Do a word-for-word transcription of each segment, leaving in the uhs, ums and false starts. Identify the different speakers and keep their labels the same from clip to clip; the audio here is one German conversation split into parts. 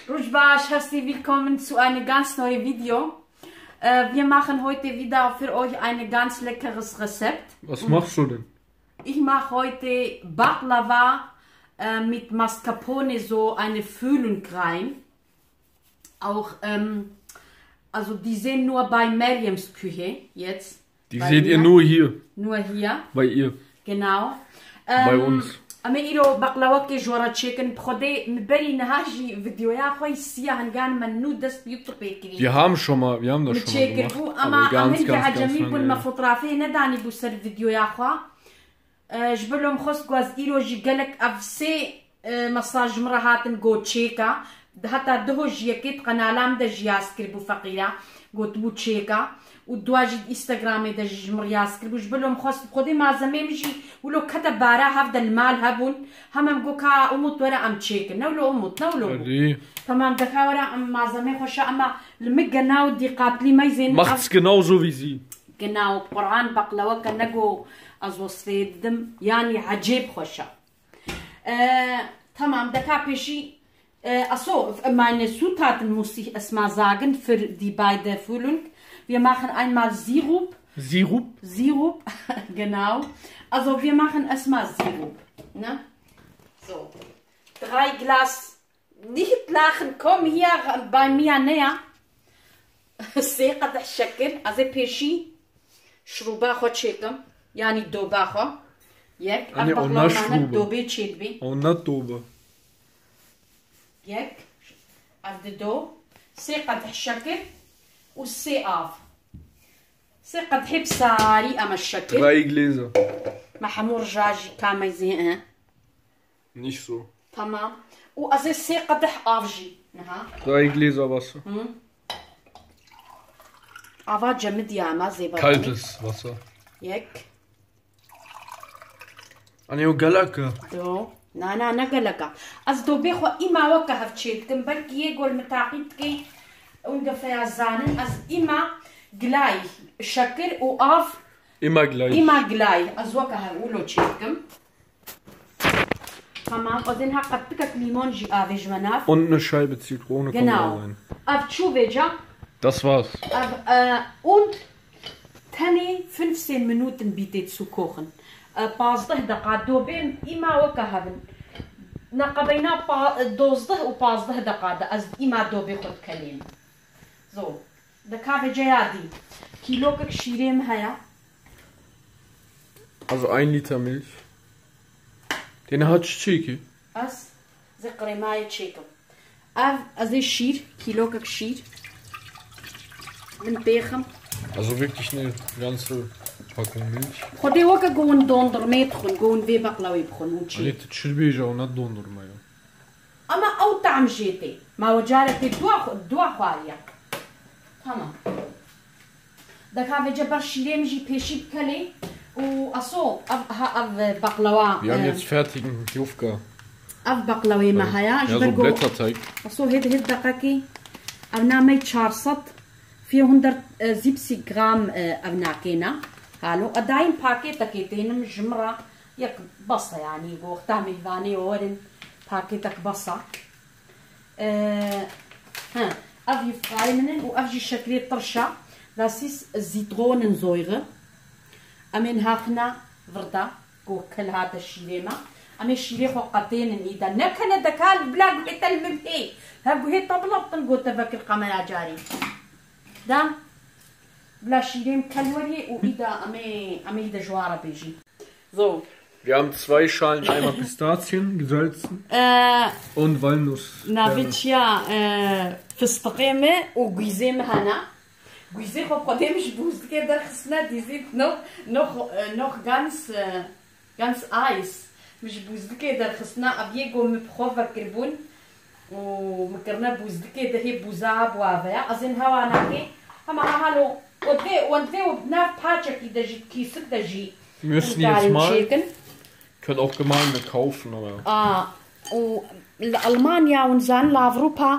Speaker 1: Rujbash, herzlich willkommen zu einem ganz neuen Video. Äh, wir machen heute wieder für euch ein ganz leckeres Rezept.
Speaker 2: Was machst du denn?
Speaker 1: Ich mache heute Baklava äh, mit Mascarpone, so eine Füllung rein. Auch, ähm, also die sehen nur bei Mariams Küche jetzt.
Speaker 2: Die seht ihr nur hier.
Speaker 1: Nur hier.
Speaker 2: Bei ihr.
Speaker 1: Genau.
Speaker 2: Bei
Speaker 1: Ähm,
Speaker 2: uns.
Speaker 1: اما ایرو بقلاوه که جورا چیکن بخوده مبری نهاجی ویدیویا خوی سیاه هنگان من نو دست یوتیوب بکری.
Speaker 2: Wir haben schon mal, wir haben das schon mal gemacht.
Speaker 1: بو
Speaker 2: Aber
Speaker 1: اما
Speaker 2: ganz,
Speaker 1: امن
Speaker 2: ganz, ganz
Speaker 1: عجمی بون
Speaker 2: lange.
Speaker 1: مفطرافه ندانی بو سر ویدیویا خوا. جبلهم خص گواز ایرو جی گلک افسی مساج مرهاتن گو چیکا. حتی ده جیکت قنالام ده جیاس کر بو فقیرا گوت بو چیکا. ودواجد انستغرامي دا جمرياس كل بوش بلهم خاص بخدي مع زمان مشي ولو كتب بارا هفدا المال هبون هم مقوكا اموت ورا ام تشيك نولو اموت نولو تمام دكا ورا ام مع زمان خشا اما المجناو دي قاتلي ما يزين
Speaker 2: Macht's genauso wie sie.
Speaker 1: genau قرآن بقلاوة كنجو ازوصفي دم يعني عجيب خشا آه تمام دكا بيشي آه اصو meine Zutaten muss ich erstmal sagen für die beide Füllung. Wir machen einmal Sirup.
Speaker 2: Sirup?
Speaker 1: Sirup, genau. Also wir machen erstmal Sirup. Ne? So. Drei Glas. Nicht lachen, komm hier bei mir näher. سيقة الشكل هذا بيشي شروبا خو تشيكم يعني دوبا خو يك
Speaker 2: أنا قلنا شروبا
Speaker 1: دوبي تشيدبي
Speaker 2: قلنا دوبا
Speaker 1: يك عبد دو سيقة الشكل والسي اف سيقة تحب ساري اما الشكل
Speaker 2: Drei Gläser.
Speaker 1: محمور جاجي كامي زي
Speaker 2: Nicht so.
Speaker 1: تمام وازي سيقة تح افجي نها
Speaker 2: Drei Gläser Wasser.
Speaker 1: افا جمد يا ما زي
Speaker 2: Kaltes Wasser.
Speaker 1: يك
Speaker 2: أنا وقلقة.
Speaker 1: دو نا نا نقلقة از دو بيخو اما وكا هفتشيت كم بلكي يقول متاقيتكي ungefähr زانن از اما gleich شكل واف
Speaker 2: Immer gleich.
Speaker 1: اما gleich از وكا هقولو تشيتكم تمام وزين هقطتك ليمون جي افيج مناف
Speaker 2: Und eine Scheibe Zitrone kommt da
Speaker 1: genau
Speaker 2: rein.
Speaker 1: اف تشو فيجا
Speaker 2: Das war's.
Speaker 1: Ab, äh, und تاني fünfzehn Minuten bitte zu kochen. بازده دقات دوبين إما وكهبن نقبينا دوزده وبازده دقات از إما دوبي خد كلين. زو دكافي جيادي كيلوك شيرين هيا.
Speaker 2: Also ein Liter Milch. Den hat Chiki.
Speaker 1: أس زي قريماية تشيكم. أف أزي شير كيلوك شير. من بيخم.
Speaker 2: Also wirklich eine ganze Packung Milch.
Speaker 1: خدي وكا جون دوندر ميتخن جون في بقلاوي بخن وشي.
Speaker 2: Ali تشربيجا ونا dondurma ya.
Speaker 1: أما أو طعم جيتي ما وجارك الدوا الدوا خواليا تمام دكا في جبر شيرين جي بيشي بكلي وأصو أف ها أف بقلاوة.
Speaker 2: Wir haben jetzt fertigen Jufka.
Speaker 1: أف بقلاوي ما هيا.
Speaker 2: Ja, so Blätterteig.
Speaker 1: أصو هيد هيد دقاكي أبنامي تشارصت vierhundertsiebzig Gramm أبناكينا هالو أداين باكيتكيتين مجمرة يك بصة يعني وقتها فاني ورن باكيتك بصة أه ها أفي فرايمنن وأفجي شكلي طرشة لاسيس زيترونensäure أمين هاخنا فردا جو كل هذا الشيليما أمين شيلي خوقتين إذا نكنا دكال بلا قلت المبهي هاقو هي طبلة تنقو تفكر قمنا جاري da bla shirem kalori und ida ame ame ida jwara beji so
Speaker 2: Wir haben zwei Schalen Eimer Pistazien gesalzen
Speaker 1: äh
Speaker 2: und Walnuss.
Speaker 1: na vitja äh fistaqeme وغيزيم هنا غيزي خو قدام جبوز كده خصنا دي زيت noch noch noch ganz ganz eis مش بوز كده خصنا ابيغو مبخوفر كربون ومكرنا بوز كده هي بوزاب وافيا أزين هوا ناكي هما هالو ودي ودي وبناف باتشك يدجي كيسك دجي.
Speaker 2: Müssen jetzt mal. Könnt auch Gemeinde kaufen, aber.
Speaker 1: آه وألمانيا ونزان لأوروبا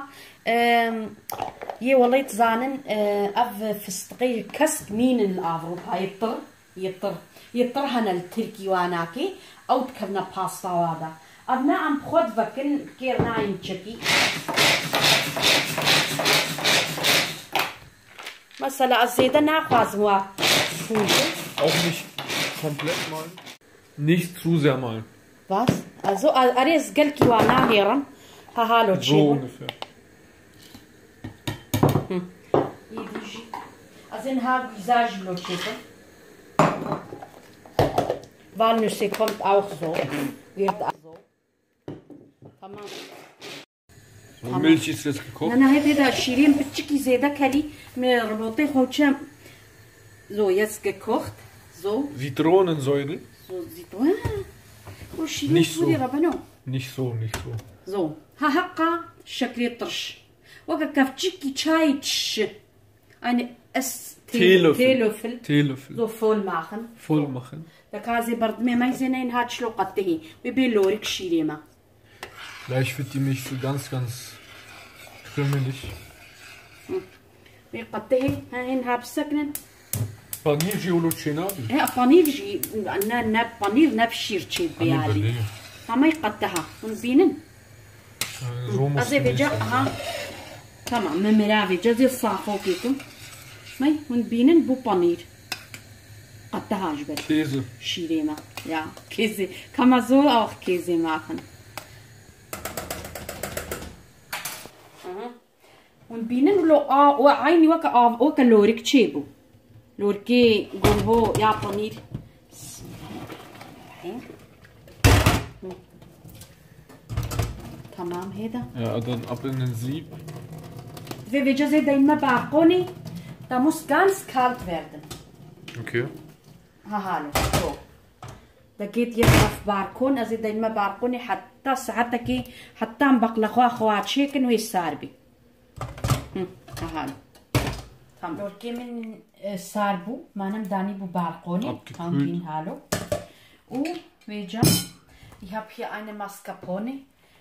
Speaker 1: يه والله تزانن أف فستقي كسك مين الأوروبا يطر يطر يطر هنا التركي واناكي أو تكبنا باستا وهذا. أبنا عم بخد فكن كيرنا ينشكي مثلا الزيادة ناخذ هو
Speaker 2: Auch nicht komplett malen. Nicht zu sehr malen.
Speaker 1: Was? Also, أريز قلت وانا هيرا هالو
Speaker 2: So
Speaker 1: تشيبو
Speaker 2: ungefähr.
Speaker 1: يديجي أزين ها فيزاج لو تشيبو Walnüsse kommt auch so, wird auch so. Tamam.
Speaker 2: So, Milch ist jetzt gekocht.
Speaker 1: أنا هذا شيرين بتشكي زيادة كلي من ربطي خوتشام. So, jetzt gekocht. So.
Speaker 2: Zitronensäure.
Speaker 1: So, Zitronen. Oh, شيرين
Speaker 2: Nicht so.
Speaker 1: سوري ربنا.
Speaker 2: Nicht so, nicht so.
Speaker 1: So. ها هقا شكلي طرش. وكا كفتشكي تشاي تش. Eine es
Speaker 2: Teelöffel.
Speaker 1: Teelöffel.
Speaker 2: Teelöffel.
Speaker 1: So voll machen.
Speaker 2: Voll machen.
Speaker 1: Da كازي برد ما ما يزينين هاد شلو قطهي. بيبيلوريك شيريما.
Speaker 2: Gleich wird die Milch so ganz, ganz krümelig.
Speaker 1: بيقطهي هاين هاب سكنن.
Speaker 2: Panierji ulucinabi.
Speaker 1: ها بانير جي نا نا بانير نفشير تشي بيالي. هما يقطها ونبينن.
Speaker 2: So muss
Speaker 1: أزي بيجا ها. تمام ممرافي جزي الصافو كيكم. ماي ونبينن بو بانير. قطها جبل.
Speaker 2: Käse.
Speaker 1: Schirema, ja, Käse. Kann man so auch Käse machen. Mhm. Und Bienen lo a o ein waka av o kalorik chebo. Lorke gulho ya panir. تمام هذا.
Speaker 2: Ja, dann ab in den Sieb.
Speaker 1: Wir wir just immer Balkoni. Da muss ganz kalt werden.
Speaker 2: Okay.
Speaker 1: هالو شو دقيت يطلع في باركون ازيد دايما باركوني حتى ساعتك حتى مبقلة خوا خوات شيكن ويساربي هالو تمام لوركي من ساربو ما نمداني بو باركوني هانكين هالو و ويجا ich habe hier eine Mascarpone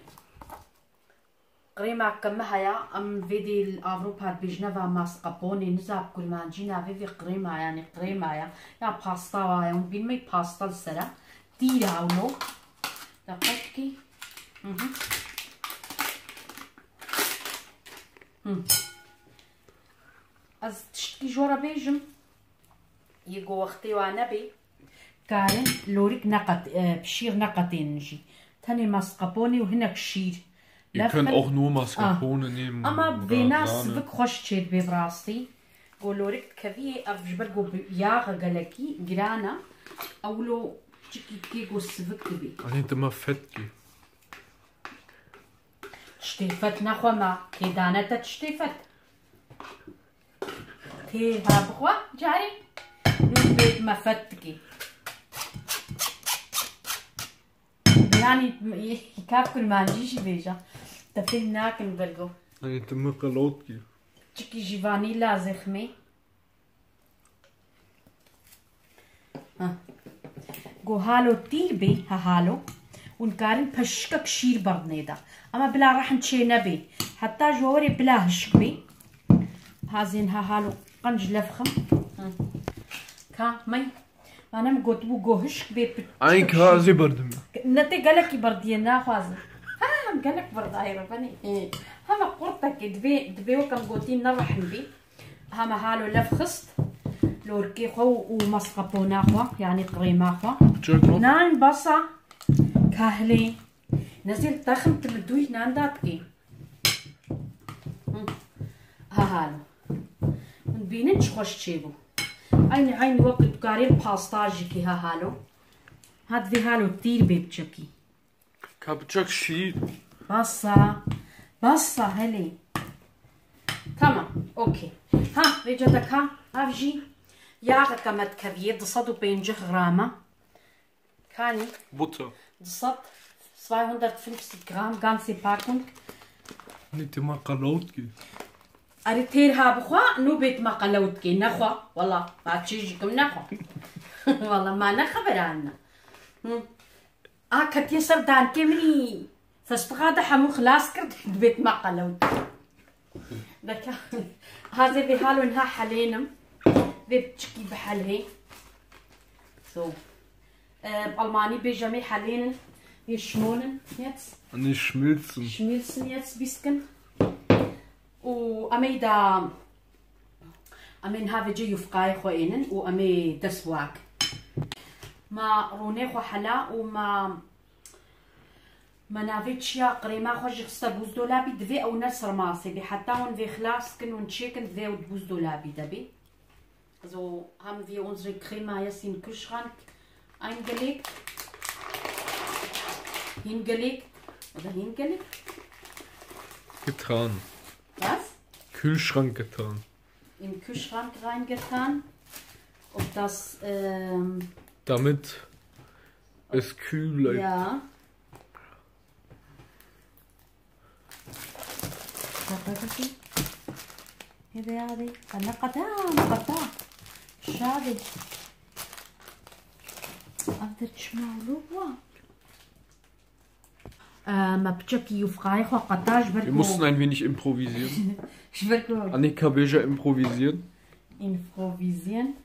Speaker 1: قريمة كمها يا أم فيدي الأوروبا بيجنوا ماسكابوني نزاب كل ما جينا في قريمة يعني قريمة يا يا باستا يا ونبين مي باستا السرا تيرا أولو دقيقي اها هم از تشتكي جورا بيجم يجو وقتي وانا بي كارن لوريك نقط بشير نقطين نجي تاني ماسكابوني وهناك شير
Speaker 2: Ihr könnt auch nur Mascarpone ah. nehmen.
Speaker 1: أما بناس بك خوش تشيد ببراستي قولورك كذي أفجبر جو بياغ جلكي جرانا أولو تشكي كي جو سفك تبي.
Speaker 2: أنت ما فتكي.
Speaker 1: تشتفت نخوا ما كدانا تشتفت. تي هابخوا جاري نبيت ما فتكي. يعني يكاف كل ما نجيش بيجا. تفهم ناكن برجو.
Speaker 2: أنت ما قلوتكي.
Speaker 1: تشكي جيفاني لازخمي. ها. جو هالو تيربي هالو. ونكارن بشكك شير بردنيدا. أما بلا راح نشي نبي. حتى جواري بلا هشكبي. هازين هالو قنج لفخم. كا مي. أنا مقول بو جو هشكبي.
Speaker 2: أي كازي بردم.
Speaker 1: نتي قالك بردينا خوازن. هم قالك برضه هاي ربني هم قرطك دبي دبي وكم قوتين نرحم بي هم هالو لفخست لوركي خو ومسقبونا خو يعني قريمة خو نان بصا كهلي نزل تخم تبدوي نان داتكي ها هالو نبينش خوش تشيبو عين عين وقت قارين باستاجيكي ها هالو هاد في هالو تير بيبتشكي
Speaker 2: Kapacak şey.
Speaker 1: Bassa. Bassa هلي. تمام. اوكي. ها وجدك ها افجي ياغا كمت كبير دصدو بينجخ غرامة. كاني.
Speaker 2: Butter.
Speaker 1: دصد zweihundertfünfzig Gramm ganze Packung.
Speaker 2: Nicht immer Kalotki.
Speaker 1: أريتيرها بخوا نو بيت ما قلوتكي نخوا والله ما تشيجكم نخوا والله ما نخبر عنا. آه كتير سردان كمني فاستغاده حمو خلاص كرت بيت ما قلوت ذكا هذا بحاله انها حلينم بتشكي بحالها سو آه بالماني بجميع حلينن يشمولن jetzt
Speaker 2: Nicht schmilzen.
Speaker 1: schmilzen jetzt bisschen وأمي دا أمين هذا جي يفقاي خوينن وأمي دسواك ما روني خو حلا وما ما نافيتش يا قريمة خوش خصها بوز دولابي دفي أو نسر ماسي بحتى هون في خلاص كن ونشيكن دفي أو بوز دولابي دبي so haben wir unsere Crema jetzt in den Kühlschrank eingelegt hingelegt oder hingelegt
Speaker 2: getan
Speaker 1: was?
Speaker 2: Kühlschrank getan
Speaker 1: in den Kühlschrank reingetan und das ähm,
Speaker 2: damit es kühl bleibt.
Speaker 1: Ja. هذا هذه نقطع نقطع شادي أقدر تشمعوا ما بتشكي يفقاي خو قطاج
Speaker 2: Wir mussten ein wenig improvisieren. Annika will ja improvisieren.
Speaker 1: Improvisieren.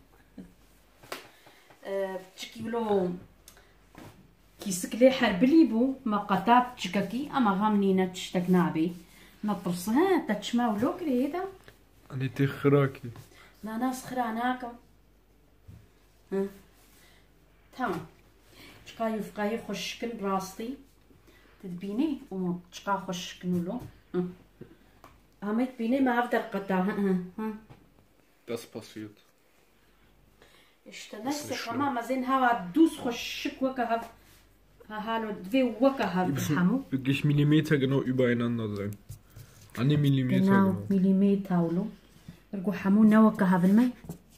Speaker 1: بتشكي له كيسك لي حربليبو ما قطع بتشككي أما غامنينا تشتكنا بي ما برصها تتشمعوا له كريدا
Speaker 2: أني تخراكي
Speaker 1: لا ناس خراناكم ها تمام تشكا يفقاي خشكن براستي تدبيني وتشكا خشكن له ها تبيني ما أقدر قطع ها ها
Speaker 2: Das passiert.
Speaker 1: اشتنست كمان زين هوا دوس خشك وكهف هالو دوي وكهف حمو
Speaker 2: Wirklich Millimeter genau übereinander sein. An den Millimeter
Speaker 1: genau.
Speaker 2: genau.
Speaker 1: Millimeter ولو رجو حمو نوكهف المي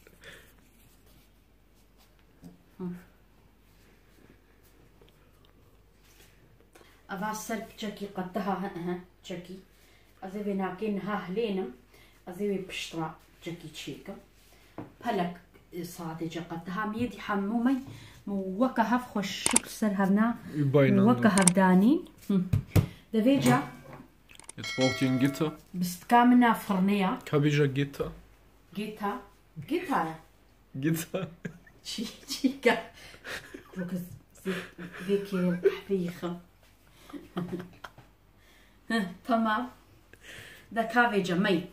Speaker 1: أفاسر بتشكي قطها ها تشكي أزوي ناكين ها هلينم أزوي بشترا تشكي تشيكا بلك صادجة قطها ميدي حمومي موكهف خشك سرهرنا موكهف دانين دفيجا
Speaker 2: Jetzt braucht ihr ein Gitter.
Speaker 1: بستكامنا فرنية
Speaker 2: Kabija Gitter.
Speaker 1: Gitter Gitter
Speaker 2: Gitter.
Speaker 1: تشيكا ركز ذيكي الحبيخة تمام ده كافيجا مي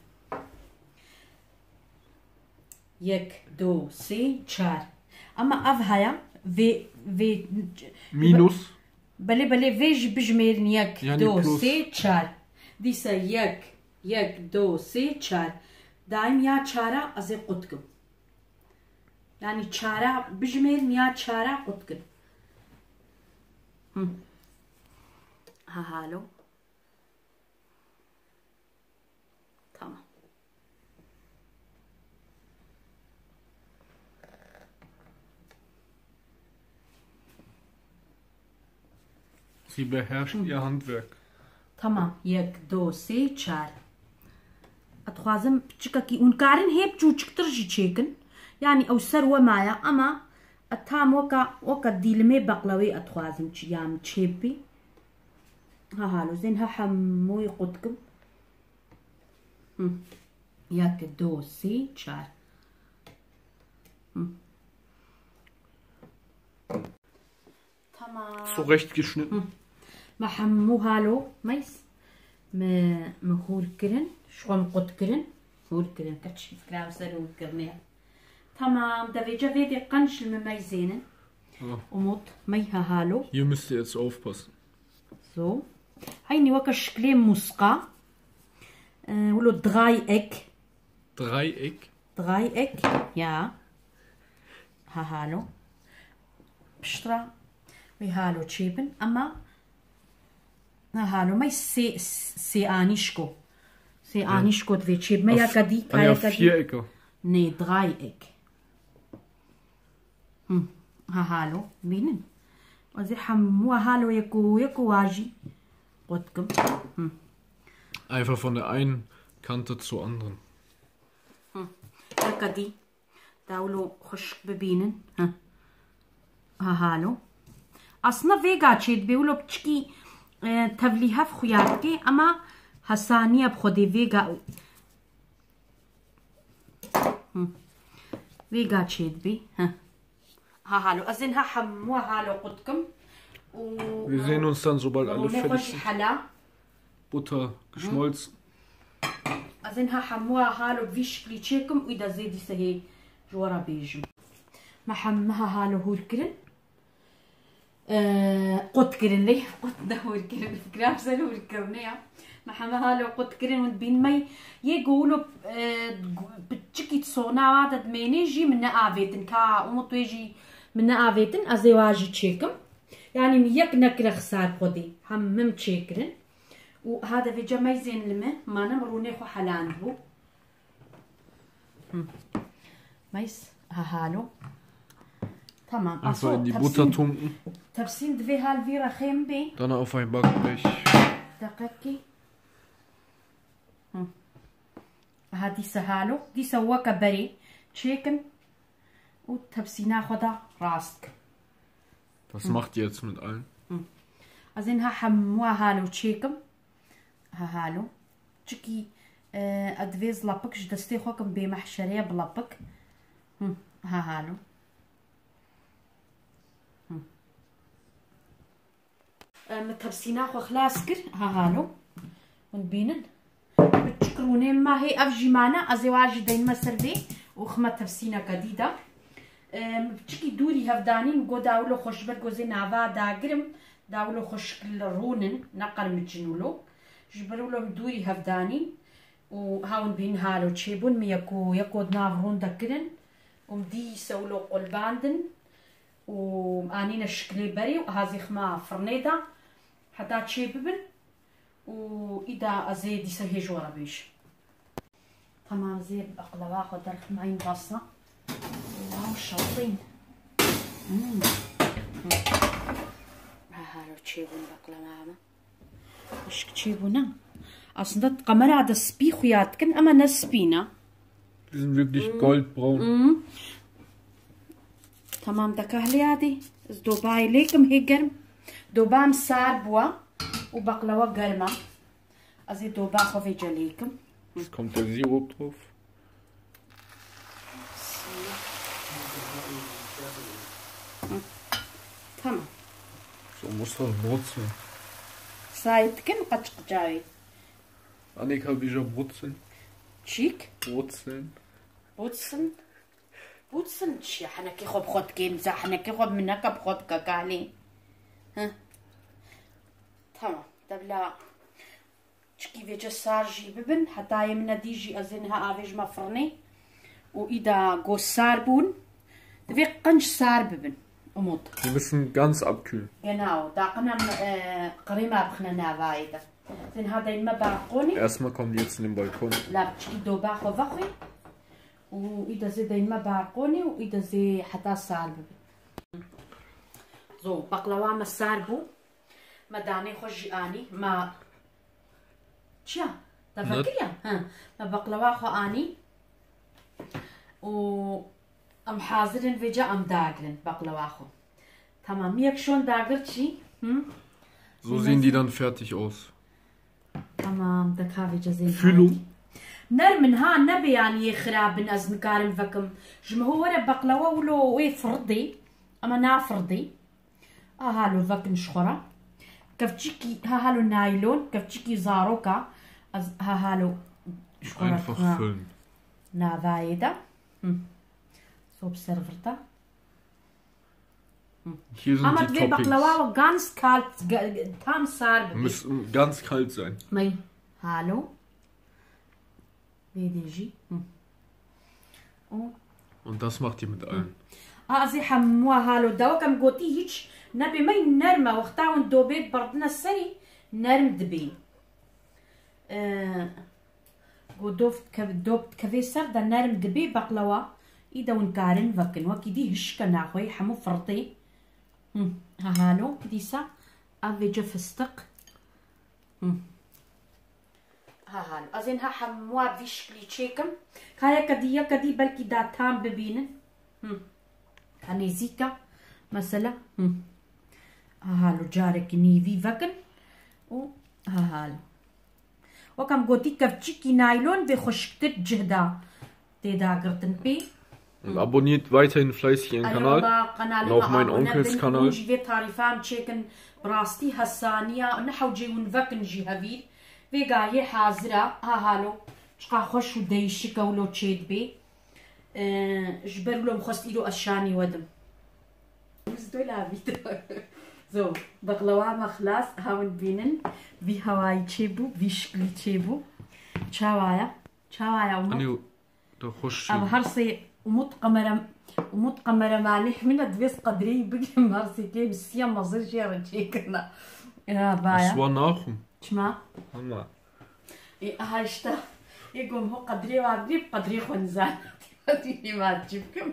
Speaker 1: يك دو سي چار اما اف هيا في في
Speaker 2: Minus.
Speaker 1: بلي بلي فيج بجمير يك
Speaker 2: يعني
Speaker 1: دو
Speaker 2: plus.
Speaker 1: سي چار ديسا يك يك دو سي چار دايم يا چارا ازي قطكم يعني چارا بجمير يا چارا قطكم ها هالو تمام
Speaker 2: Sie beherrscht ihr Handwerk.
Speaker 1: تمام يك دو سي چار اتخوازم بچككي ونكارن هي بچوچكتر جيچيكن يعني او سر ومايا اما اتام وكا وكا ديلمي بقلوي اتخوازم چيام چيبي ها هالو زين ها حمو يقدكم يك دو سي چار تمام
Speaker 2: Zurecht geschnitten.
Speaker 1: ما حمو هالو ميس ما مهول كرن شو مقد كرن هول كرن كتشي فكرة وسرو كرنيها تمام دا فيجا فيدي قنش المميزين وموت ميها هالو
Speaker 2: Hier müsst ihr jetzt aufpassen.
Speaker 1: so هيني وكا شكلين مسقى أه ولو دراي اك
Speaker 2: Dreieck.
Speaker 1: دراي اك يا ها هالو بشترا وي هالو تشيبن اما هالو ما سي سي انيشكو سي انيشكو تفيتشيب ما يا كدي
Speaker 2: Ah ja,
Speaker 1: كاي كدي
Speaker 2: Vierecke.
Speaker 1: ني دراي اك ها هالو بينن وزي حمو هالو يكو يكو واجي قدكم
Speaker 2: Einfach von der einen Kante zur anderen.
Speaker 1: يا كدي داولو خشك ببينن ها ها هالو اصلا فيغا تشيد بيولو بتشكي تبليها في خياركي اما هسانية بخدي فيغا فيغا تشيد بي ها ها هالو ازين ها حمو هالو قدكم و
Speaker 2: Wir sehen uns dann, sobald alle fertig
Speaker 1: ونخش
Speaker 2: sind.
Speaker 1: حلا
Speaker 2: Butter geschmolzen.
Speaker 1: أزينها حموها هالو بفيش كليتشيكم وإذا زيدي سهي جورا بيجم ما حمها هالو هو الكرن آه قط كرن ليه قط ده هو الكرن فكرة بسال هو الكرنية ما حمها هالو قط كرن وبين مي يقولوا آه بتشكي تصونا عدد مينيجي من نقابتن كا ومطويجي من نقابتن أزواجي تشيكم يعني ميك نكرة خسار خدي حمم تشيكرن وهذا في جماي زين لما ما نمروني خو حلان بو ميس هالو تمام
Speaker 2: Also in die Butter tunken.
Speaker 1: ترسيم دفي هالفيرا خيم بي
Speaker 2: Dann auf ein Backblech.
Speaker 1: دقيقي هادي سهالو دي سواك بري تشيكن وتبسينا خدا راسك.
Speaker 2: Was macht ihr jetzt mit allen?
Speaker 1: Also in حموا هالو تشيكم ها هالو تشكي ادفيز لابك جدستي خوكم بمحشريه بلابك ها هالو مترسينا خو خلاصكر ها هالو ونبينن بتشكروني ما هي افجي معنا ازواج دين مسرفي وخما ترسينا جديده بتشكي دوري هفداني نقو داولو خوش برقوزي نافا داقرم داولو خوش كل رونن نقل متجنولو جبروا لهم دوري هفداني وهاون بين هالو تشيبون ميكو يكود نافرون دكرن ومدي يسولو قلباندن وانينا شكلي بري وهذه خما فرنيدا حتى تشيببن واذا ازيد يسهي جورا بيش تمام زي اقلوا اخذ درك معين بصه واو شاطين ها هالو تشيبون بقلوا ايش تشيبونا اصلا قمر عاد سبي خياتكن اما نسبينا
Speaker 2: Die sind wirklich goldbraun.
Speaker 1: امم تمام دكاهلي هادي دوباي ليكم هي قرم دوبام سار بوا وبقلوه قرمه ازي دوبا خوفي جليكم.
Speaker 2: Jetzt kommt der Sirup drauf.
Speaker 1: تمام
Speaker 2: So muss das brutzeln.
Speaker 1: سايتكن قطق جاي
Speaker 2: Annika, wie soll brutzeln?
Speaker 1: شيك
Speaker 2: Brutzeln.
Speaker 1: بوتسن بوتسن شي حنا كي خوب خود كيمزا حنا كي خوب منك بخود كاكالي ها تمام دبلا تشكي فيجا سارجي ببن حتى يمنا ديجي ازنها افيج مفرني واذا جو ساربون دفي قنش سار ببن اموت.
Speaker 2: Die müssen ganz abkühlen.
Speaker 1: Genau, da können wir قريمة بخنا وايدة. Dann هذا ما باقوني.
Speaker 2: Erstmal kommen die jetzt in den Balkon.
Speaker 1: لا بتشكي دو باخو فخي. وإذا زي ما باقوني وإذا زي حتى صاربو. زو بقلوا ما صاربو. ما داني خجي أني ما. شيا تفكريا ها ما بقلوا خو أني. و أم حاضرين فيجا أم داغرين بقلوا خو. تمام يك شون داغرت شي.
Speaker 2: So sehen die dann fertig aus.
Speaker 1: تمام دكا فيجا زين.
Speaker 2: Füllung.
Speaker 1: نرمن ها نبي يعني خراب ناس نقارن فكم جمهور بقلوا ولو وي فردي اما نافردي ها هالو فكن شخرة كفتشيكي ها هالو نايلون كفتشيكي زاروكا ها هالو شخرة
Speaker 2: Einfach füllen.
Speaker 1: نافايدا صوب سيرفرتا
Speaker 2: Hier sind
Speaker 1: اما
Speaker 2: die
Speaker 1: تبي بقلوا
Speaker 2: Toppings.
Speaker 1: ganz kalt تام صار
Speaker 2: Müssen ganz kalt sein.
Speaker 1: مي هالو فيديجي
Speaker 2: Und das macht ihr mit allen.
Speaker 1: ازي حموا هالو دوا كم قوتي هيج نبي مي نرمى وختاون دوبيت بردنا السري نرم دبي آه قدوفت كدوبت كفيسر دا نرم دبي بقلوا اذا ونكارن فكن وكيدي هش كناخوي حمو فرطي ها هالو ديسا افيجا فستق ها هالو ازين ها حموا فيش كليتشيكم كايا كديا كدي بلكي دا تام ببينن هنيزيكا مثلا ها هالو جارك نيفي فكن و ها هالو وكم قوتي كفتشيكي نايلون بخشكتت جهدا تيدا قرتن بي
Speaker 2: Und abonniert weiterhin fleißig ihren Kanal. Und auch meinen Onkels Kanal.
Speaker 1: براستي هسانية نحو جي ونفكن جي هفيد فيقا هي حازرة ها هالو شقا خوش و ديشك ولو تشيد بي أه جبر لهم خستيلو أشاني ودم زدو لا فيديو زو بقلوامة خلاص هاون بينن في هواي تشيبو في شكلي تشيبو تشاوايا تشاوايا ومط
Speaker 2: ده خوش
Speaker 1: أب هرسي ومط قمرة ومط قمرة مالح من الدبس قدري بقيم هرسي كي بسيا مصير شي رجيكنا يا بايا
Speaker 2: أسوا ناخم
Speaker 1: شما
Speaker 2: أما
Speaker 1: إيه هاشتا يقوم هو قدري وعدري بقدري خنزان تيجي ما تجيبكم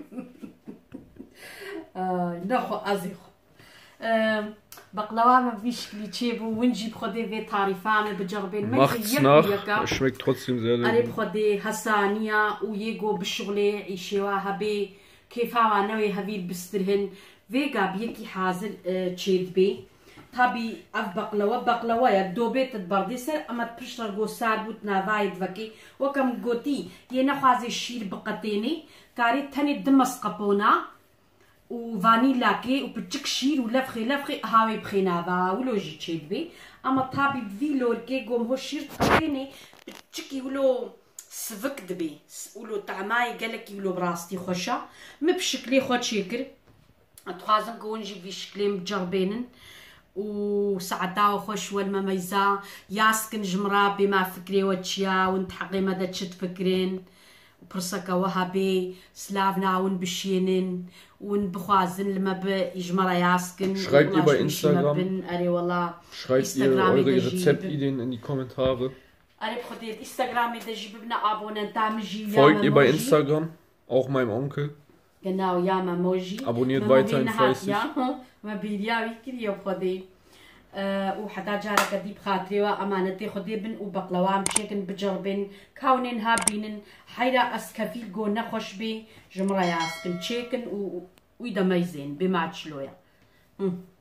Speaker 1: ناخو أزيخو بقلاوة ما فيش اللي تشيبو ونجيب خدي في تعريفان بجربين ما
Speaker 2: macht's nach, schmeckt trotzdem sehr lecker.
Speaker 1: أريب خدي هسانية ويجو بالشغل يشيوها بي كيف هوا نوي هذي بسترهن فيجا بيكي حازر تشيد بي هابي أف بقلاوة بقلاوة يا دوبيت البرديسر أما تبشر جو سابوت نافايد فكي وكم قوتي ينخوازي الشير بقتيني كاري تاني دمس قبونا وفانيلا كي وبتشك شير ولفخي لفخي هاوي بخينافا ولو جي تشيد بي أما تابي بفيلور كي قوم هو شير تقتيني بتشكي ولو سفك دبي ولو طعماي قالك ولو براستي خوشا مبشكلي خود شيكر اتخازن كون نجيب في شكلي متجربينن وسعداو خوش والمميزة ياسكن جمرا بما فكري وتشيا ونتحقي مدى تشد فكرين وبرسكا وهابي سلافنا ونبشينن ونبخوازن لما بيجمرا ياسكن
Speaker 2: Schreibt ihr bei Instagram,
Speaker 1: أري والله
Speaker 2: schreibt ihr eure Rezeptideen in die Kommentare. Folgt ihr bei Instagram, auch meinem Onkel.
Speaker 1: Genau, ja, Mamoji.
Speaker 2: Abonniert weiterhin fleißig.
Speaker 1: Ja, ما بيريا ويكري وخدي وحدا جارك دي بخاطري وأمانتي خدي بن وبقلوام تشيكن بجربن كونن هابينن حيرا أسكفيل جو نخش بي جمرا ياسكن تشيكن ويدا ميزين بما تشلويا